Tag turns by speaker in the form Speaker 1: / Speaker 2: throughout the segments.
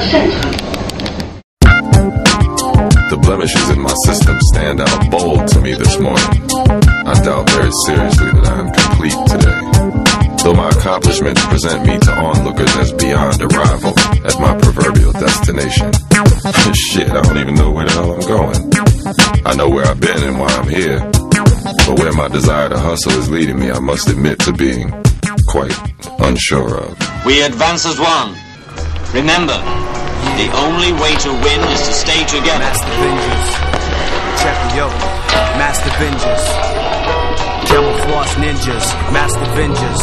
Speaker 1: centre.
Speaker 2: The blemishes in my system stand out bold to me this morning. I doubt very seriously that I am complete today. Though my accomplishments present me to onlookers as beyond a rival at my proverbial destination. Shit, I don't even know where the hell I'm going. I know where I've been and why I'm here. But where my desire to hustle is leading me, I must admit to being quite unsure of.
Speaker 3: We advance as one. Remember, the only way to win is to stay together.
Speaker 4: Master Avengers. Check me out. Master Avengers. Camouflage ninjas. Master Avengers.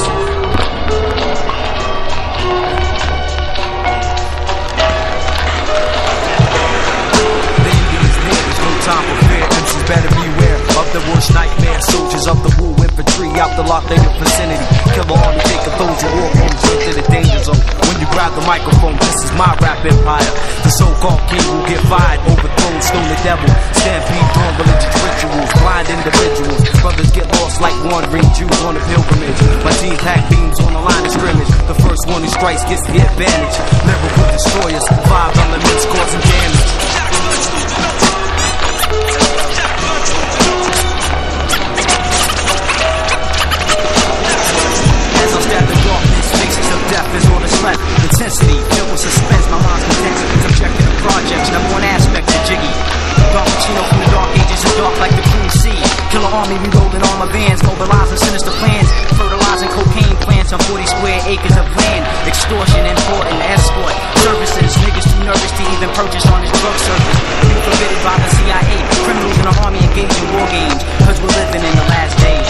Speaker 4: The ending is near. There's no time for fear. MCs better beware of the worst nightmare. Soldiers of the rule infantry out the locked in the vicinity. Killer army, take a those who walk on into the danger zone. When you grab the microphone, this is my rap empire. The so-called king will get fired, overthrown, stone the devil. Stampede on religious rituals, blind individuals. Brothers get lost like wandering Jews on a pilgrimage. My team pack beams on the line of scrimmage. The first one who strikes gets the advantage. Lyrical destroyers, 5 elements causing damage. Death is all that's left. Intensity, filled with suspense. My mind's intense. Subjected to projects. Number one aspect of Jiggy. Dark Pacino from the dark ages of dark like the Queen Sea. Killer army reloading all my vans. Mobilizing sinister plans. Fertilizing cocaine plants on 40 square acres of land. Extortion, import, and escort services. Niggas too nervous to even purchase on this drug service. Been forbidden by the CIA. Criminals in the army engaged in war games. Cause we're living in the last days.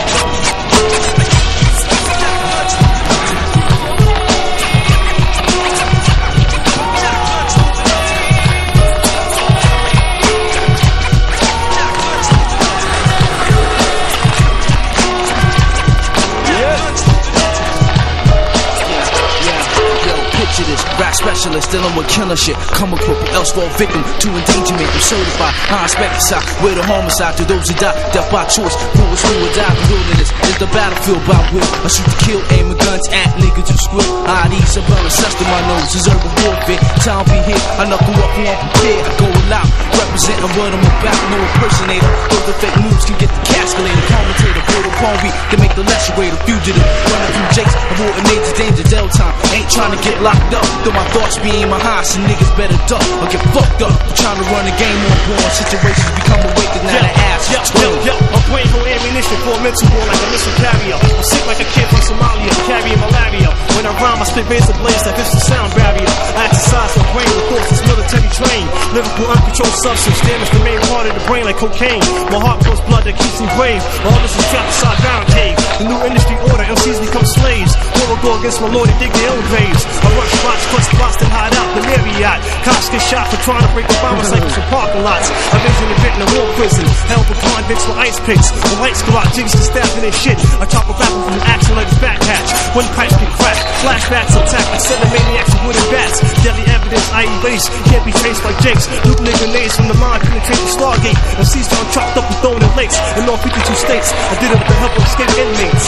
Speaker 4: Rap specialist, dealing with killer shit. Come a cripple, else fall victim to endangerment. I'm certified, high inspecticide, with a homicide to those who die, death by choice. Fools who would die, the wilderness is the battlefield by will. I shoot to kill, aiming guns at niggas who squill. IDs are well assessed in my nose, is urban warfare. Time be here, I knuckle up and unprepared. I go all out, representing what I'm about, no impersonator. Those the fake moves can get the casculator. Commentator, brutal poem to make the lesser way. The fugitive, running through jakes, avoiding major danger, Del time. Ain't trying to get locked up. Though my thoughts be in my high, some niggas better duck or get fucked up. I'm trying to run a game on born. Situations become awakened, now the ass is
Speaker 5: I'm playing for ammunition for a mental war like a missile carrier. I'm sick like a kid from Somalia, carrying malaria. When I rhyme, I spit razor blades that hits the sound barrier. I exercise my brain with thoughts that's military trained. Lyrical uncontrolled substance damage the main part of the brain like cocaine. My heart pours blood that keeps me brave. All this is trapped inside Brown Cave. The new industry order, MCs become slaves. War will go against my lord and dig their own graves. I rush spots, plus spots that hide out the Marriott. Cops get shot for trying to break the bomber cycles from parking lots. I've been in a bit in a war prison. Held with convicts with ice picks. The lights go out, jigs to stabbing their shit. I chop a rapper from an axe like his back hatch. When pipes get cracked, flashbacks attack. I send the maniacs with wooden bats. Deadly evidence I erase. Can't be traced like Jakes. Loop nigga nades from the mind penetrate the Stargate. MCs found chopped up and thrown in lakes. In all 52 states, I did it with the help of escaped inmates.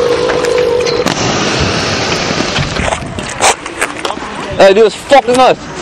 Speaker 6: Hey, dude, it's fucking nuts.